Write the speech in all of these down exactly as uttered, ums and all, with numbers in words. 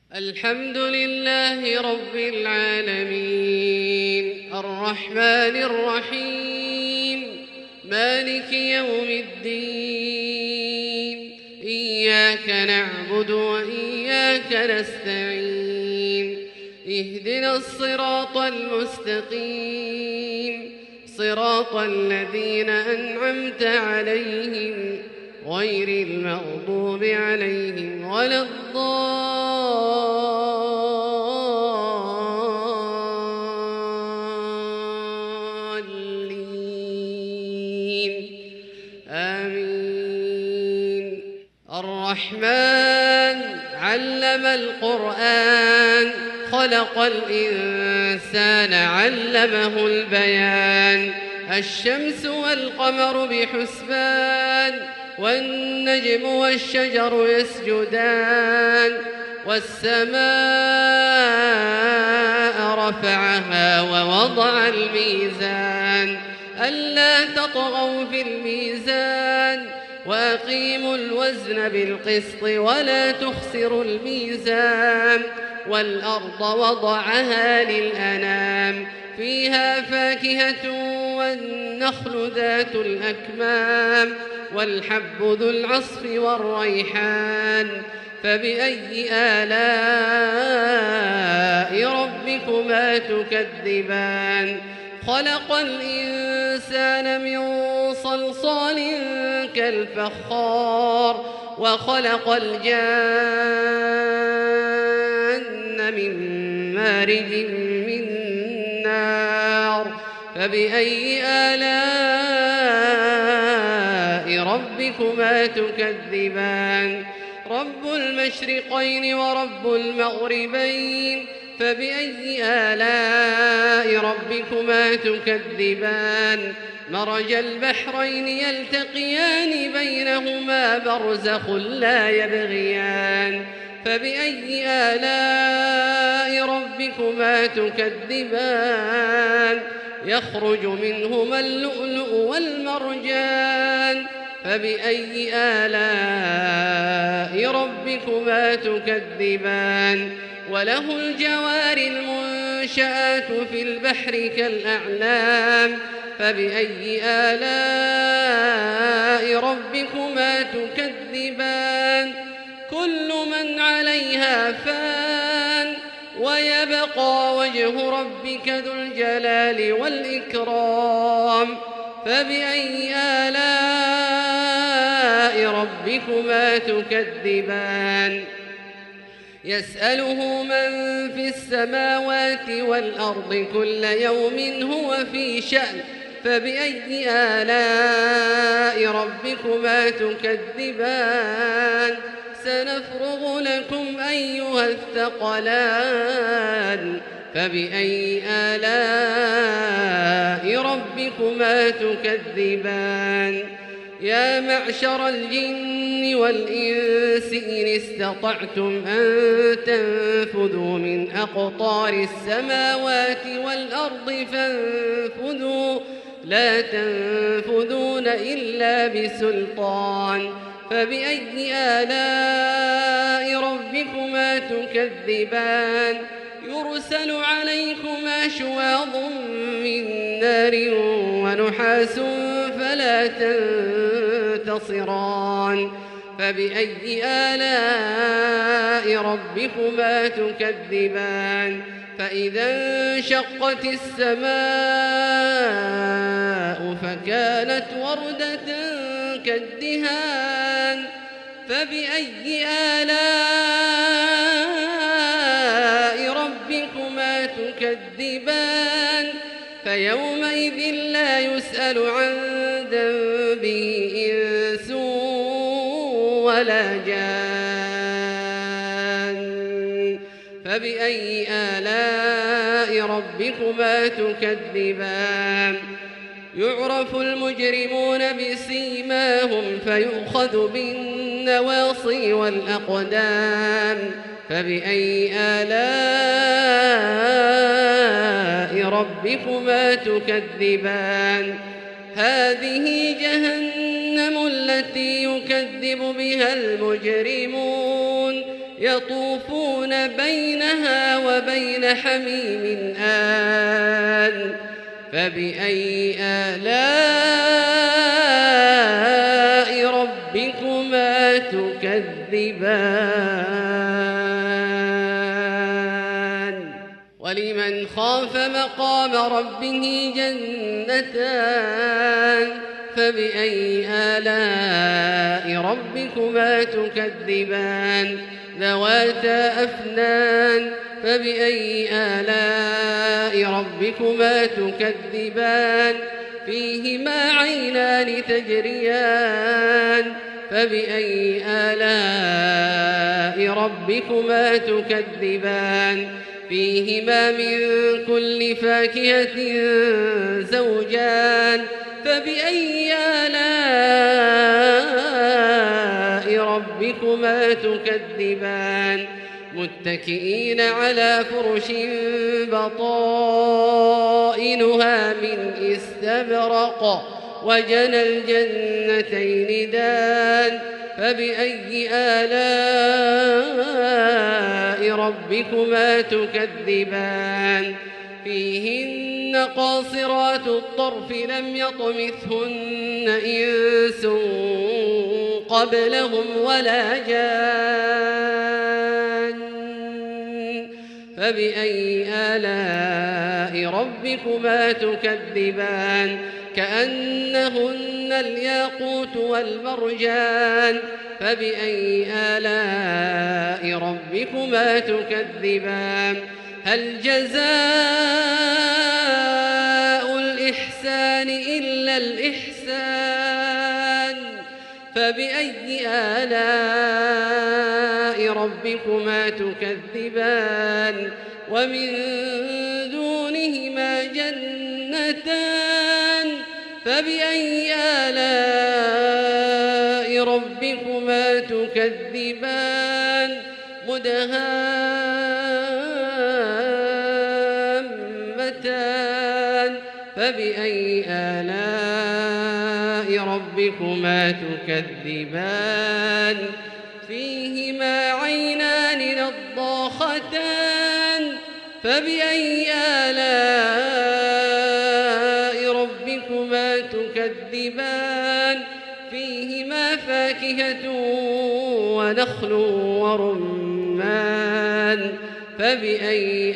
الحمد لله رب العالمين الرحمن الرحيم مالك يوم الدين إياك نعبد وإياك نستعين اهدنا الصراط المستقيم صراط الذين أنعمت عليهم غير المغضوب عليهم ولا الضالين آمين. الرحمن علم القرآن خلق الإنسان علمه البيان الشمس والقمر بحسبان والنجم والشجر يسجدان والسماء رفعها ووضع الميزان ألا تطغوا في الميزان وأقيموا الوزن بالقسط ولا تخسروا الميزان والأرض وضعها للأنام فيها فاكهة والنخل ذات الأكمام والحب ذو العصف والريحان فبأي آلاء ربكما تكذبان خلق الإنسان من صلصال كالفخار وخلق الجان من مارج من نار فبأي آلاء ربكما تكذبان رب المشرقين ورب المغربين فبأي آلاء ربكما تكذبان مرج البحرين يلتقيان بينهما برزخ لا يبغيان فبأي آلاء ربكما تكذبان يخرج منهما اللؤلؤ والمرجان فبأي آلاء ربكما تكذبان وله الجوار المنشآت في البحر كالأعلام فبأي آلاء ربكما تكذبان كل من عليها فان ويبقى وجه ربك ذو الجلال والإكرام فبأي آلاء ربكما تكذبان يسأله من في السماوات والأرض كل يوم هو في شأن فبأي آلاء ربكما تكذبان سنفرغ لكم أيها الثقلان فبأي آلاء ربكما تكذبان يا معشر الجن والإنس إن استطعتم أن تنفذوا من أقطار السماوات والأرض فانفذوا لا تنفذون إلا بسلطان فبأي آلاء ربكما تكذبان يرسل عليكما شواظ من نار ونحاس فلا تنتصران فبأي آلاء ربكما تكذبان فإذا انشقت السماء فكانت وردة كالدهان فبأي آلاء ربكما تكذبان فيومئذ لا يسأل عن ذنبه إنس ولا جان فبأي آلاء ربكما تكذبان يعرف المجرمون بسيماهم فيؤخذ بالنواصي والأقدام فبأي آلاء ربكما تكذبان هذه جهنم التي يكذب بها المجرمون يطوفون بينها وبين حميم آن فبأي آلاء ربكما تكذبان ولمن خاف مقام ربه جنتان فبأي آلاء ربكما تكذبان ذواتا أفنان فبأي آلاء ربكما تكذبان فيهما عينان تجريان فبأي آلاء ربكما تكذبان فيهما من كل فاكهة زوجان فبأي آلاء ربكما تكذبان متكئين على فرش بطائنها من استبرق وجنى الجنتين دان فبأي آلاء ربكما تكذبان فيهن قاصرات الطرف لم يطمثهن إنس قبلهم ولا جان فبأي آلاء ربكما تكذبان كأنهن الياقوت والمرجان فبأي آلاء ربكما تكذبان هل جزاء الإحسان إلا الإحسان فبأي آلاء ربكما تكذبان ومن دونهما جنتان فبأي آلاء ربكما تكذبان مدهامتان فبأي آلاء ربكما تكذبان فيهما عينان نضاختان فبأي آلاء ربكما تكذبان فيهما فاكهة ونخل ورمان فبأي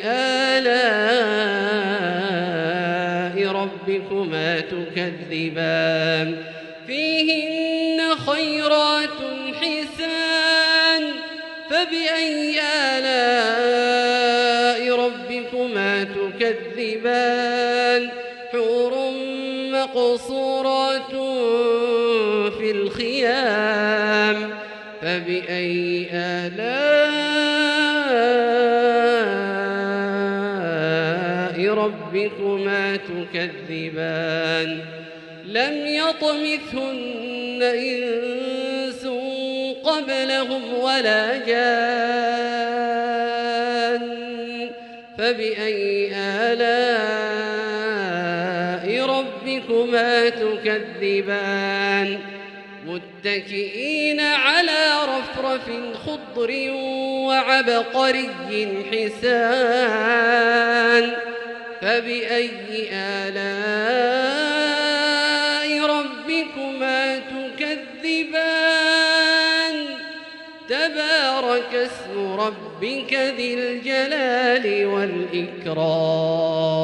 آلاء ربكما تكذبان فيهن خيرات حسان فبأي آلاء ربكما تكذبان حور مقصورات في الخيام فبأي آلاء ربكما تكذبان لم يطمثهن إنس قبلهم ولا جان فبأي آلاء ربكما تكذبان متكئين على رفرف خضر وعبقري حسان فبأي آلاء ربكما تكذبان تبارك اسم ربك ذي الجلال والإكرام